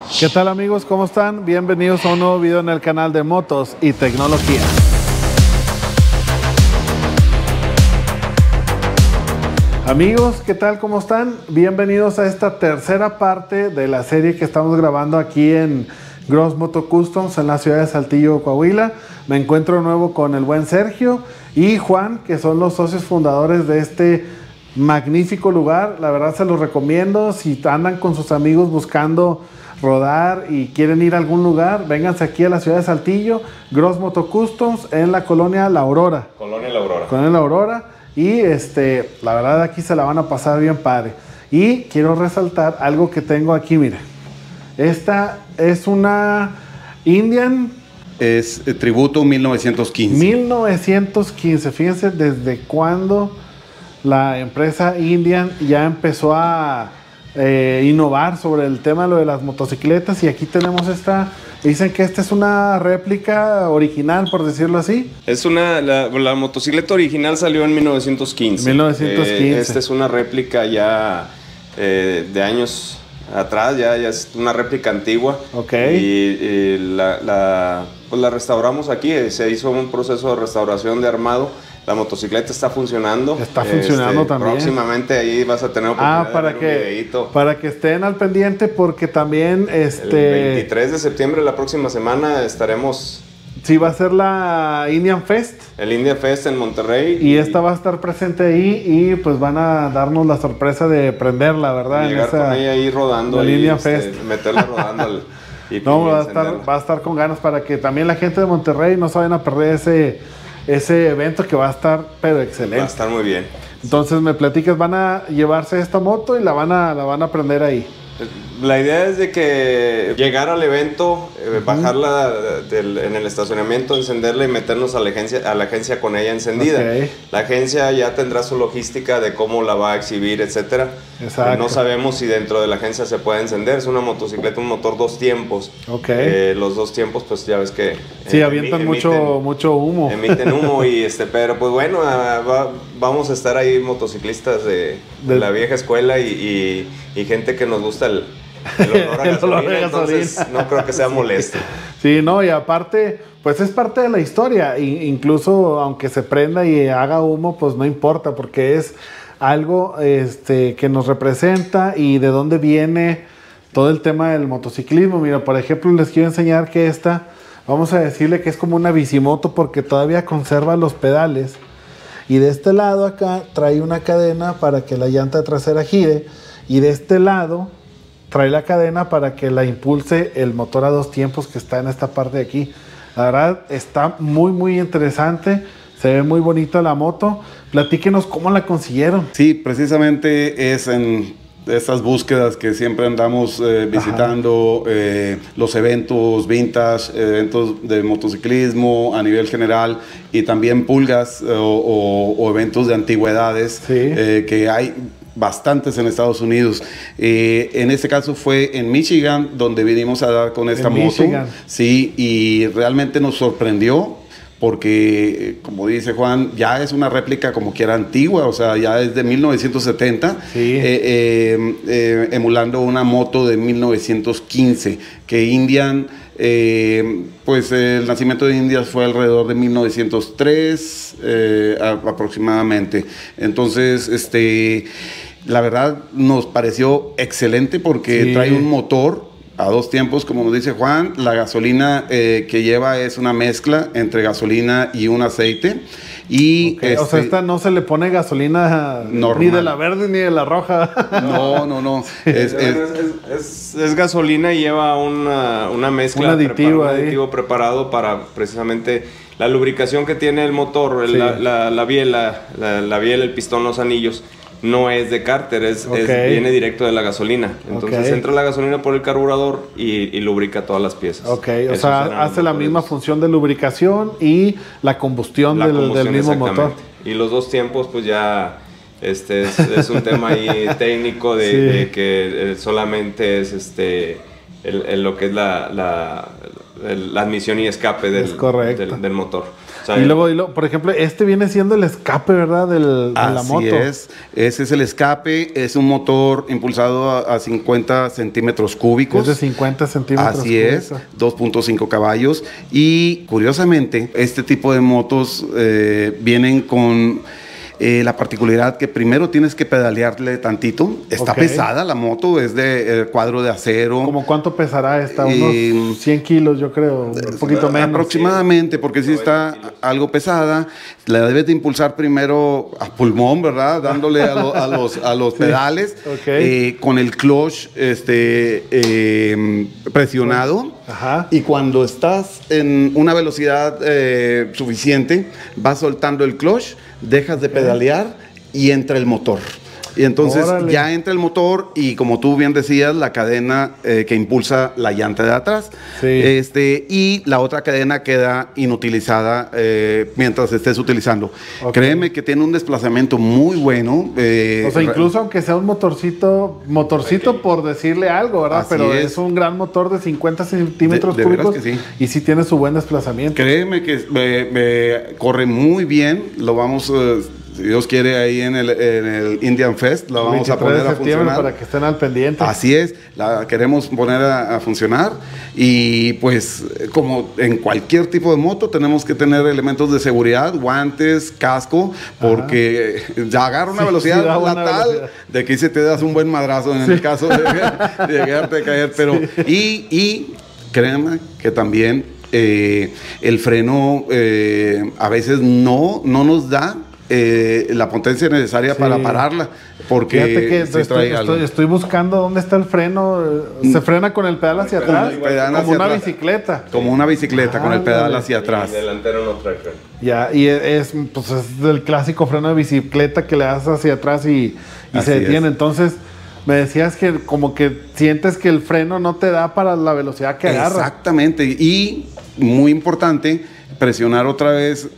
¿Qué tal amigos? ¿Cómo están? Bienvenidos a un nuevo video en el canal de Motos y Tecnología. Amigos, ¿qué tal? ¿Cómo están? Bienvenidos a esta tercera parte de la serie que estamos grabando aquí en Gross Moto Customs en la ciudad de Saltillo, Coahuila. Me encuentro de nuevo con el buen Sergio y Juan, que son los socios fundadores de este magnífico lugar. La verdad se los recomiendo. Si andan con sus amigos buscando rodar y quieren ir a algún lugar, vénganse aquí a la ciudad de Saltillo, Gross Moto Customs en la colonia La Aurora. Colonia La Aurora. Colonia La Aurora. Y la verdad aquí se la van a pasar bien padre. Y quiero resaltar algo que tengo aquí, mire. Esta es una Indian. Es tributo 1915. 1915. Fíjense desde cuándo la empresa Indian ya empezó a innovar sobre el tema de lo de las motocicletas. Y aquí tenemos esta. Dicen que esta es una réplica original, por decirlo así. Es la motocicleta original salió en 1915. 1915. Esta es una réplica ya de años atrás, ya es una réplica antigua. Ok. Y la restauramos aquí, se hizo un proceso de restauración de armado. La motocicleta está funcionando. Está funcionando también. Próximamente ahí vas a tener oportunidad de ver un videíto. Para que estén al pendiente, porque también el 23 de septiembre, la próxima semana, estaremos. Sí, va a ser la Indian Fest. El India Fest en Monterrey. Y esta va a estar presente ahí y pues van a darnos la sorpresa de prenderla, ¿verdad? Y llegar con ella ahí rodando. El Indian Fest. Meterla rodando. No, va a estar con ganas para que también la gente de Monterrey no se vayan a perder ese evento, que va a estar pero excelente. Va a estar muy bien. Entonces me platicas, van a llevarse esta moto y la van a prender ahí. La idea es de que llegar al evento, bajarla en el estacionamiento, encenderla y meternos a la agencia con ella encendida. Okay. La agencia ya tendrá su logística de cómo la va a exhibir, etcétera. Exacto. No sabemos si dentro de la agencia se puede encender. Es una motocicleta, un motor 2 tiempos. Okay. Los 2 tiempos, pues ya ves que sí, avientan mucho humo. Emiten humo pero pues bueno, vamos a estar ahí motociclistas de la vieja escuela y gente que nos gusta el olor a gasolina, entonces no creo que sea molesto. Sí, no, y aparte, pues es parte de la historia. Incluso aunque se prenda y haga humo, pues no importa, porque es algo que nos representa y de dónde viene todo el tema del motociclismo. Mira, por ejemplo, les quiero enseñar que vamos a decirle que es como una bicimoto, porque todavía conserva los pedales. Y de este lado acá trae una cadena para que la llanta trasera gire. Y de este lado trae la cadena para que la impulse el motor a 2 tiempos que está en esta parte de aquí. La verdad está muy interesante. Se ve muy bonita la moto. Platíquenos cómo la consiguieron. Sí, precisamente es en estas búsquedas que siempre andamos visitando, los eventos vintage, eventos de motociclismo a nivel general y también pulgas o eventos de antigüedades, sí. Que hay bastantes en Estados Unidos. En este caso fue en Michigan, donde vinimos a dar con esta moto. Michigan. Sí, y realmente nos sorprendió porque, como dice Juan, ya es una réplica como quiera antigua, o sea, ya es de 1970, sí. Emulando una moto de 1915, que Indian, pues el nacimiento de Indian fue alrededor de 1903 aproximadamente. Entonces, la verdad nos pareció excelente porque sí, trae un motor a 2 tiempos, como nos dice Juan. La gasolina que lleva es una mezcla entre gasolina y un aceite. Y okay. O sea, esta no se le pone gasolina normal, ni de la verde ni de la roja. No. Es gasolina y lleva una mezcla, un aditivo preparado para precisamente la lubricación que tiene el motor, sí, la biela, el pistón, los anillos. No es de cárter, viene directo de la gasolina. Entonces entra la gasolina por el carburador y lubrica todas las piezas. O sea, hace la misma función de lubricación y la combustión del mismo motor. Y los 2 tiempos, pues ya es un tema ahí técnico de que solamente es lo que es la admisión y escape del motor. Y luego, por ejemplo, este viene siendo el escape, ¿verdad? De la moto. Así es, ese es el escape, es un motor impulsado a 50 centímetros cúbicos. Es de 50 centímetros Así es, 2.5 caballos. Y curiosamente, este tipo de motos vienen con la particularidad que primero tienes que pedalearle tantito. Está pesada la moto, es de cuadro de acero. ¿Cómo cuánto pesará esta? Unos 100 kilos, yo creo, un poquito menos. Aproximadamente, porque sí está algo pesada. La debes de impulsar primero a pulmón, ¿verdad? Dándole a los pedales. Con el clutch presionado. Ajá. Y cuando estás en una velocidad suficiente, vas soltando el clutch, dejas de pedalear y entra el motor. Y entonces ya entra el motor y, como tú bien decías, la cadena que impulsa la llanta de atrás. Y la otra cadena queda inutilizada mientras estés utilizando. Créeme que tiene un desplazamiento muy bueno. O sea, incluso aunque sea un motorcito por decirle algo, ¿verdad? Pero es un gran motor de 50 centímetros cúbicos y sí tiene su buen desplazamiento. Créeme que corre muy bien. Lo vamos... si Dios quiere, ahí en el Indian Fest la vamos a poner a funcionar. Para que estén al pendiente. Así es, la queremos poner a funcionar. Y pues, como en cualquier tipo de moto, tenemos que tener elementos de seguridad, guantes, casco, porque ya agarra una velocidad tal de que se te das un buen madrazo en el caso de llegarte a caer. Pero, y créanme que también el freno a veces no nos da la potencia necesaria para pararla, porque fíjate que estoy buscando dónde está el freno. Se frena con el pedal hacia atrás, como una bicicleta. Como una bicicleta, con el pedal hacia atrás. Y delantero no trae freno. Ya, y es el clásico freno de bicicleta que le das hacia atrás y se detiene. Entonces, me decías que como que sientes que el freno no te da para la velocidad que agarra. Exactamente, y muy importante, presionar otra vez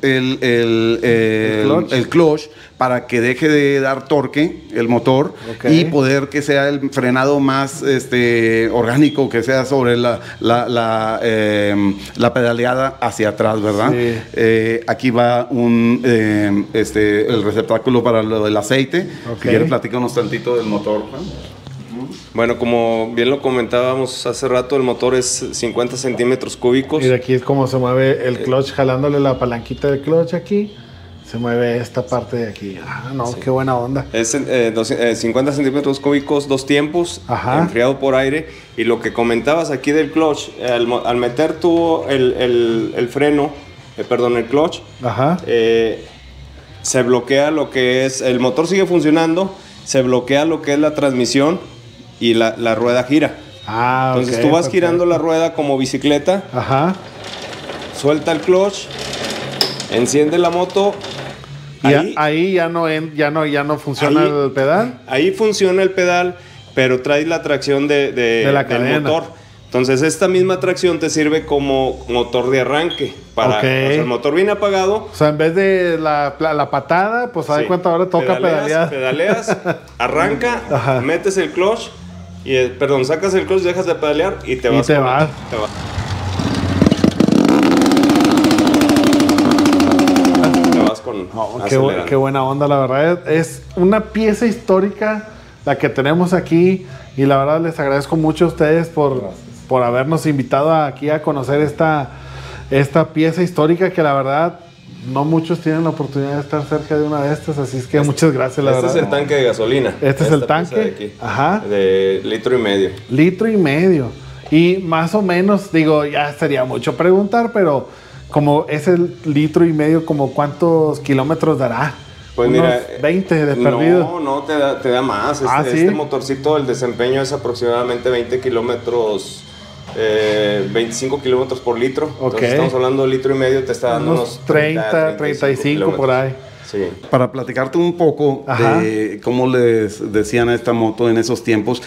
el clutch para que deje de dar torque el motor y poder que sea el frenado más orgánico, que sea sobre la pedaleada hacia atrás, ¿verdad? Aquí va el receptáculo para lo del aceite. Si quieres, platícanos tantito del motor, ¿no? Bueno, como bien lo comentábamos hace rato, el motor es 50 centímetros cúbicos. Y de aquí es como se mueve el clutch, jalándole la palanquita del clutch aquí. Se mueve esta parte de aquí. Qué buena onda. Es 50 centímetros cúbicos, 2 tiempos, enfriado por aire. Y lo que comentabas aquí del clutch, al meter tú el freno, el clutch, se bloquea lo que es, el motor sigue funcionando, se bloquea lo que es la transmisión y la rueda gira. Entonces tú vas girando la rueda como bicicleta, suelta el clutch, enciende la moto. Ahí ya no funciona el pedal. Ahí funciona el pedal, pero trae la tracción del motor. Entonces esta misma tracción te sirve como motor de arranque. El motor viene apagado. O sea, en vez de la patada, pues haz de cuenta, ahora toca pedalear. Pedaleas, arranca, metes el clutch, sacas el clutch, dejas de pedalear y te vas. Qué buena onda, la verdad. Es una pieza histórica la que tenemos aquí y la verdad les agradezco mucho a ustedes por habernos invitado aquí a conocer esta pieza histórica que la verdad no muchos tienen la oportunidad de estar cerca de una de estas, así es que muchas gracias, la verdad. Este es el tanque de gasolina. Este es el tanque de 1,5 litros. 1,5 litros. Y más o menos, digo, ya sería mucho preguntar, pero como es el 1,5 litros, como ¿cuántos kilómetros dará? Pues mira, 20 de perdido. No, te da más. Este motorcito, el desempeño es aproximadamente 20 kilómetros, 25 kilómetros por litro. Entonces estamos hablando de 1,5 litros, te está dando unos 30, 35 por ahí. Sí. Para platicarte un poco de cómo les decían a esta moto en esos tiempos,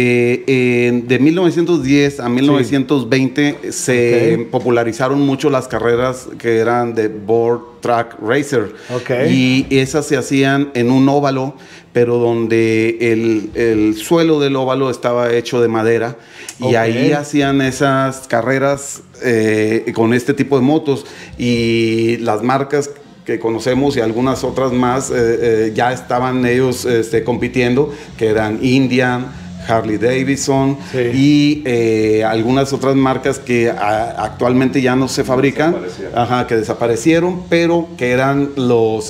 de 1910 a 1920 se popularizaron mucho las carreras que eran de board track racer. Y esas se hacían en un óvalo, pero donde el suelo del óvalo estaba hecho de madera. Y ahí hacían esas carreras con este tipo de motos. Y las marcas que conocemos y algunas otras más ya estaban ellos compitiendo, que eran Indian, Harley Davidson y algunas otras marcas que actualmente ya no se fabrican, que desaparecieron, pero que eran los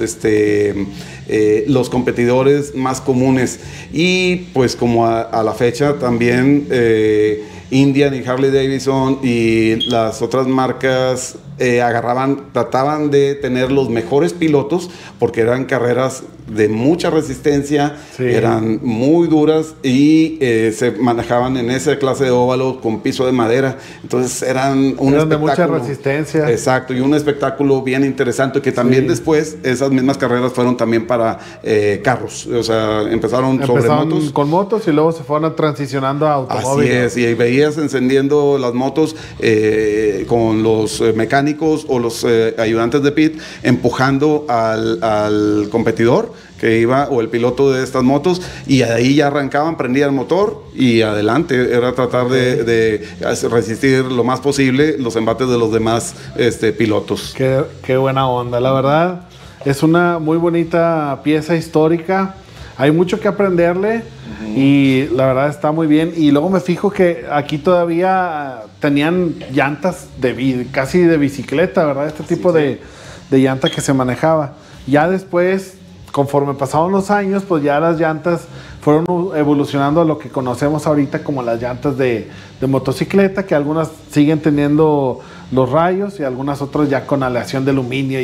competidores más comunes. Y pues como a la fecha también Indian y Harley Davidson y las otras marcas trataban de tener los mejores pilotos, porque eran carreras de mucha resistencia, eran muy duras y se manejaban en esa clase de óvalo con piso de madera. Entonces eran un espectáculo de mucha resistencia. Exacto, y un espectáculo bien interesante, que también después esas mismas carreras fueron también para carros. O sea, empezaron sobre motos. Con motos y luego se fueron transicionando a automóviles. Así es, y veías encendiendo las motos con los mecánicos o los ayudantes de pit empujando al competidor que iba, o el piloto de estas motos, y ahí ya arrancaban, prendía el motor y adelante. Era tratar de resistir lo más posible los embates de los demás pilotos. Qué buena onda, la verdad. Es una muy bonita pieza histórica. Hay mucho que aprenderle y la verdad está muy bien. Y luego me fijo que aquí todavía tenían llantas casi de bicicleta, ¿verdad? Este tipo de llanta que se manejaba. Ya después, conforme pasaron los años, pues ya las llantas fueron evolucionando a lo que conocemos ahorita como las llantas de motocicleta, que algunas siguen teniendo los rayos y algunas otras ya con aleación de aluminio.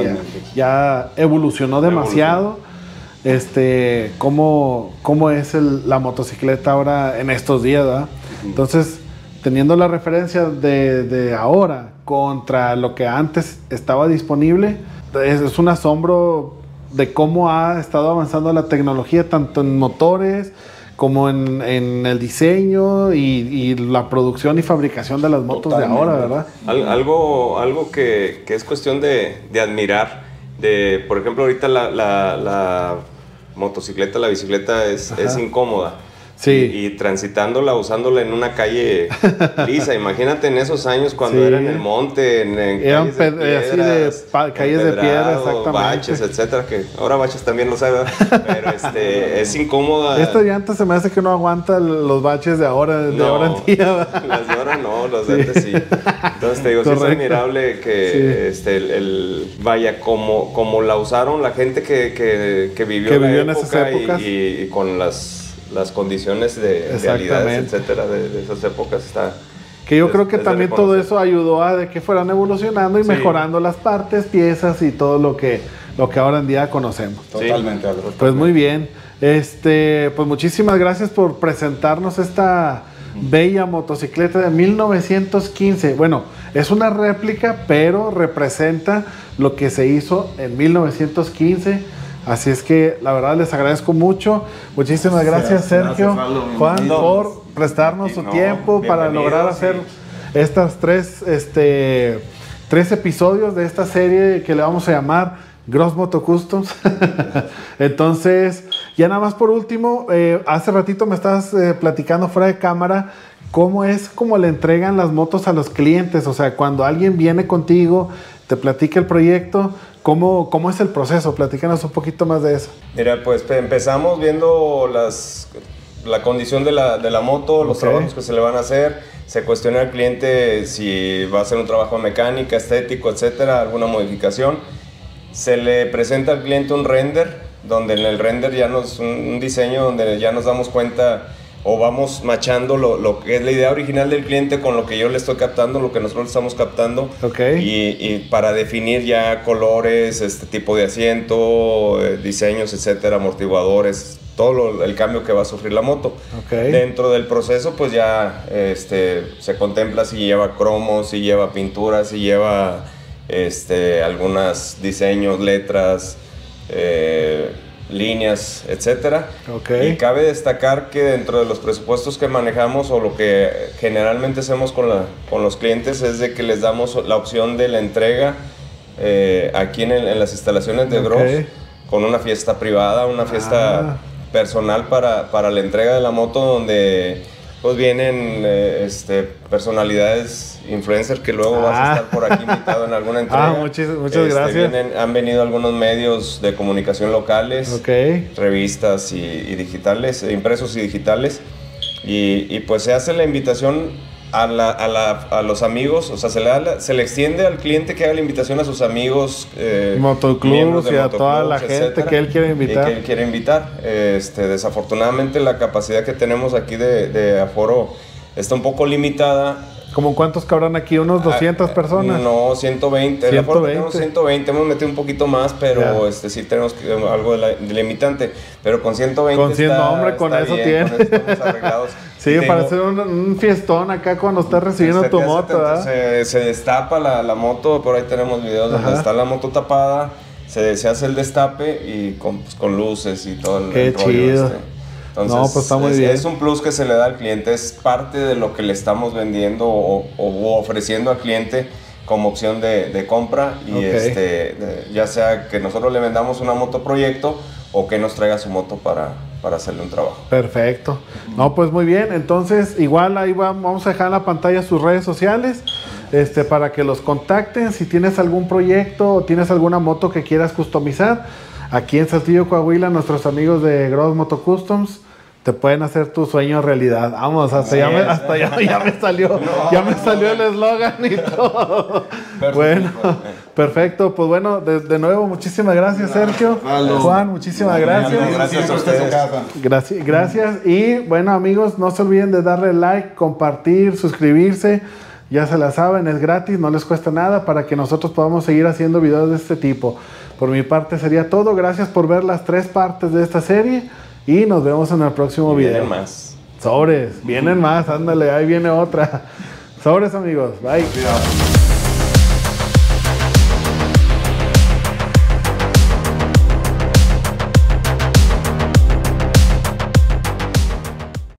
Ya evolucionó demasiado. Cómo es la motocicleta ahora en estos días, ¿verdad? Entonces, teniendo la referencia de ahora contra lo que antes estaba disponible, es un asombro de cómo ha estado avanzando la tecnología, tanto en motores como en el diseño y la producción y fabricación de las motos de ahora, ¿verdad? Algo que es cuestión de admirar. Por ejemplo, ahorita la motocicleta, la bicicleta es incómoda. Y transitándola, usándola en una calle lisa. Imagínate en esos años cuando era en el monte, en calles de piedra, exactamente. Baches, etcétera, que ahora baches también lo sabe, pero es incómoda. Esta llanta se me hace que no aguanta los baches de ahora, ahora en día. Las de ahora no, los de antes sí. Entonces te digo, es admirable que vaya, como la usaron la gente que vivió en esas épocas y con las condiciones de realidades, etcétera, de esas épocas está. Que yo creo que también todo eso ayudó a que fueran evolucionando y mejorando las partes, piezas y todo lo que ahora en día conocemos. Totalmente. Pues muy bien. Pues muchísimas gracias por presentarnos esta bella motocicleta de 1915. Bueno, es una réplica, pero representa lo que se hizo en 1915. Así es que la verdad les agradezco mucho. Muchísimas gracias, Sergio, Juan, por prestarnos su tiempo para lograr hacer estas tres episodios de esta serie que le vamos a llamar Gross Moto Customs. Entonces, ya nada más por último, hace ratito me estabas platicando fuera de cámara cómo le entregan las motos a los clientes. O sea, cuando alguien viene contigo, te platica el proyecto, ¿cómo es el proceso? Platícanos un poquito más de eso. Mira, pues empezamos viendo la condición de la moto, los trabajos que se le van a hacer. Se cuestiona al cliente si va a hacer un trabajo de mecánica, estético, etcétera, alguna modificación. Se le presenta al cliente un render, donde en el render un diseño donde ya nos damos cuenta o vamos machando lo que es la idea original del cliente con lo que yo le estoy captando, lo que nosotros estamos captando. Y para definir ya colores, tipo de asiento, diseños, etcétera, amortiguadores, todo el cambio que va a sufrir la moto. Dentro del proceso pues ya se contempla si lleva cromos, si lleva pinturas, si lleva algunos diseños, letras, líneas, etcétera. Okay. Y cabe destacar que dentro de los presupuestos que manejamos o lo que generalmente hacemos con los clientes es de que les damos la opción de la entrega aquí en las instalaciones de Gross, con una fiesta privada, una fiesta personal para la entrega de la moto, donde pues vienen personalidades, influencers, que luego vas a estar por aquí invitado en alguna entrega. Muchas gracias. Han venido algunos medios de comunicación locales, revistas y digitales, impresos y digitales, y pues se hace la invitación a los amigos, o sea, se le extiende al cliente que haga la invitación a sus amigos, motoclubs y a toda la gente que él quiere invitar. Desafortunadamente la capacidad que tenemos aquí de aforo está un poco limitada. ¿Cómo cuántos cabrán aquí? ¿Unos 200 personas? No, 120. El aforo tenemos 120, hemos metido un poquito más, pero sí tenemos algo de limitante. Pero con 120 con 100, hombre, con eso bien, tiene. con eso estamos arreglados. Sí, para hacer un fiestón acá cuando estás recibiendo tu moto, ¿verdad? Se destapa la moto, por ahí tenemos videos donde está la moto tapada, se hace el destape y con luces y todo el rollo. Chido. Entonces, no, pues está muy bien. Es un plus que se le da al cliente, es parte de lo que le estamos vendiendo o ofreciendo al cliente como opción de compra, y ya sea que nosotros le vendamos una moto proyecto o que nos traiga su moto para hacerle un trabajo. Perfecto. No, pues muy bien. Entonces, igual ahí vamos a dejar en la pantalla sus redes sociales para que los contacten. Si tienes algún proyecto o tienes alguna moto que quieras customizar, aquí en Saltillo, Coahuila, nuestros amigos de Gross Moto Customs te pueden hacer tu sueño realidad. Vamos, ya me salió el eslogan y todo. Perfecto. Bueno, perfecto. Pues bueno, de nuevo, muchísimas gracias, Sergio. Juan, muchísimas gracias. Gracias a ustedes. Gracias. Y bueno, amigos, no se olviden de darle like, compartir, suscribirse. Ya se la saben, es gratis, no les cuesta nada, para que nosotros podamos seguir haciendo videos de este tipo. Por mi parte sería todo. Gracias por ver las 3 partes de esta serie. Y nos vemos en el próximo video. Vienen más. Sobres, vienen más, ándale, ahí viene otra. Sobres, amigos, bye.